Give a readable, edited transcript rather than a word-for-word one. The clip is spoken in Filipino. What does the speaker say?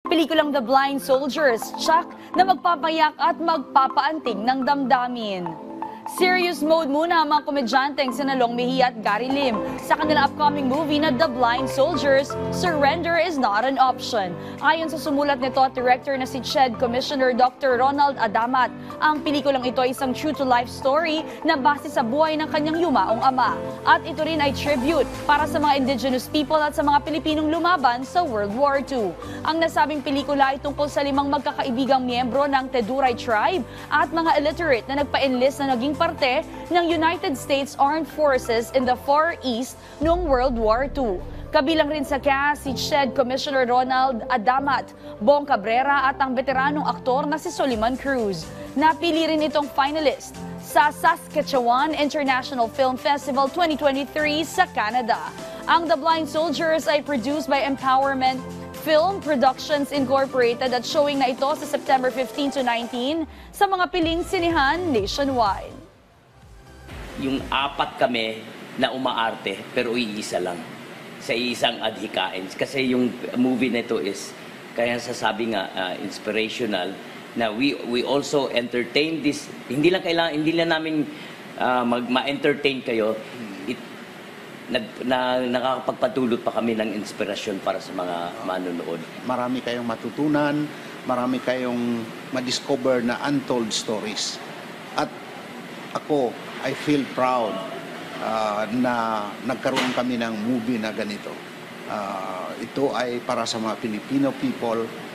Pelikulang The Blind Soldiers, tsak na magpapayak at magpapaantig ng damdamin. Serious mode muna ang mga komedyanteng sina Long Mejia at Gary Lim sa kanilang upcoming movie na The Blind Soldiers, Surrender is Not an Option. Ayon sa sumulat nito at director na si CHED Commissioner Dr. Ronald Adamat, ang pelikulang ito ay isang true-to-life story na base sa buhay ng kanyang yumaong ama. At ito rin ay tribute para sa mga indigenous people at sa mga Pilipinong lumaban sa World War II. Ang nasabing pelikula ay tungkol sa 5 magkakaibigang miyembro ng Teduray Tribe at mga illiterate na nagpa-enlist na naging parte ng United States Armed Forces in the Far East noong World War II. Kabilang rin sa cast si CHED Commissioner Ronald Adamat, Bong Cabrera at ang veteranong aktor na si Soliman Cruz. Napili rin itong finalist sa Saskatchewan International Film Festival 2023 sa Canada. Ang The Blind Soldiers ay produced by Empowerment Film Productions Incorporated at showing na ito sa September 15 to 19 sa mga piling sinihan nationwide. Yung 4 kami na umaarte pero iisa lang sa isang adhikain. Kasi yung movie na ito is, kaya sasabi nga, inspirational, na we also entertain this. Hindi lang namin ma-entertain kayo. Nakakapagpatulot pa kami ng inspirasyon para sa mga manonood. Marami kayong matutunan, marami kayong ma-discover na untold stories. At ako, I feel proud na nagkaroon kami ng movie na ganito. Ito ay para sa mga Filipino people